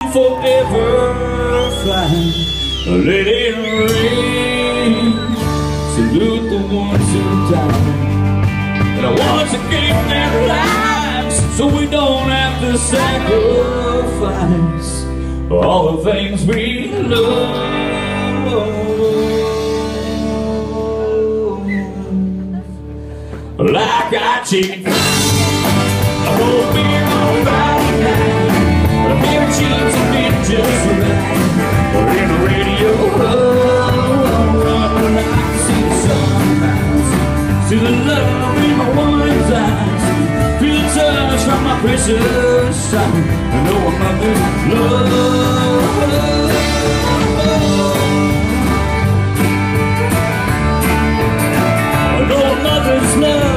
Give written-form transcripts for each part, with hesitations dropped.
forever flying. Let it rain. Salute the ones who died, and the ones that gave their lives so we don't have to sacrifice all the things we love. Like I cheat, I won't be on Friday night, but I'm hearing cheats and it just right. We're in the radio, I see the sunrise, see the love in my woman's eyes, feel the touch from my precious son. I know a mother's love. I know a mother's love.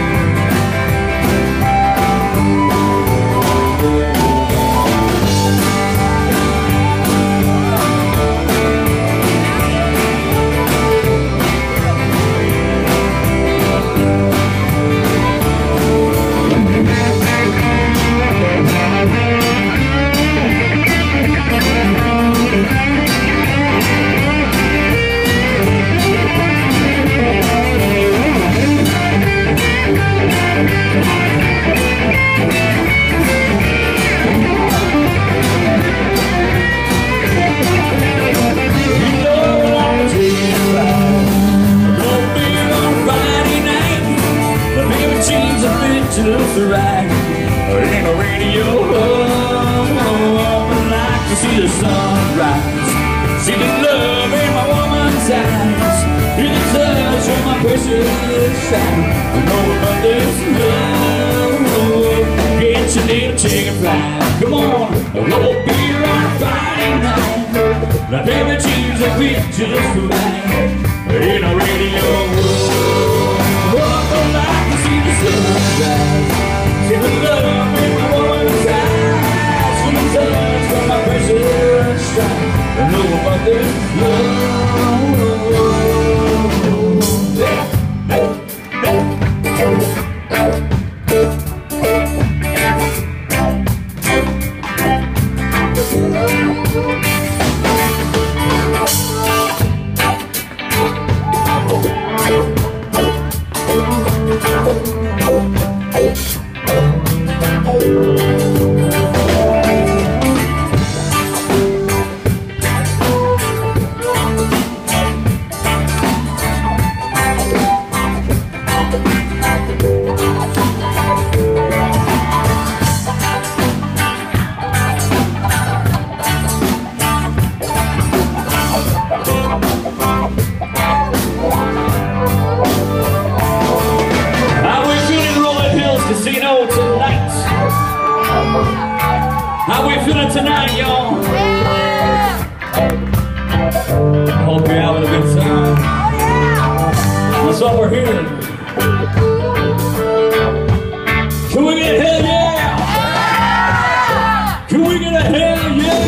Just right, in the radio, I'd like to see the sunrise, see the love in my woman's eyes, feel the touch of my precious child. I know about this love. Get your little chicken fly, come on, we'll be on Friday night. Now baby, choose a quick just right, in the radio. I'd like to see the sunrise, see the love in my woman's eyes, feel the touch from my precious child. I know about this love. How we feeling tonight, y'all? Yeah. Hope you're having a good time. Oh, yeah. That's what we're hearing. Can we get a hell yeah? Yeah. Can we get a hell yeah?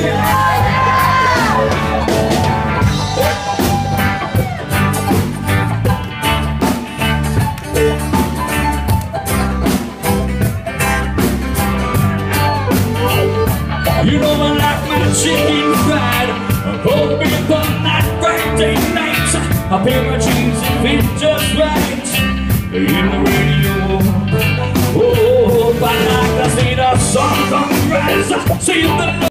You know I like my chicken fried, cold beef on that Friday night. I pay my jeans and fit just right, in the radio. Oh, I like to see the sun come rise, see the